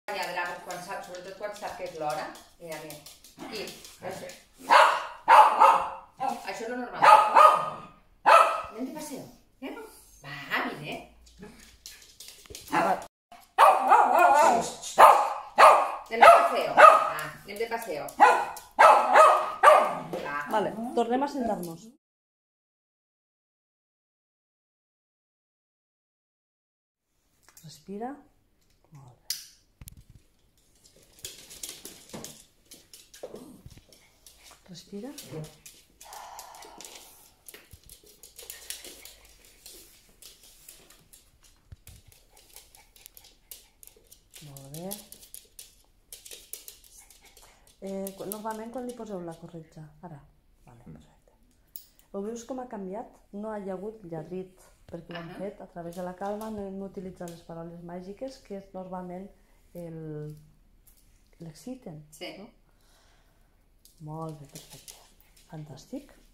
Sobretot quan sap que és l'hora. Mira, mira. Aquí. Això no és normal. Anem de paseo. Va, vine. Anem de paseo. Anem de paseo. Vale, tornem a sentar-nos. Respira. Molt bé. Respira. Molt bé. Normalment quan li poseu la corretja? Ara. Vale, perfecte. Ho veus com ha canviat? No hi ha hagut lladrit, perquè ho hem fet a través de la calma, no hem utilitzat les paraules màgiques que normalment l'exciten. Sí. Molt bé, perfecte. Fantàstic.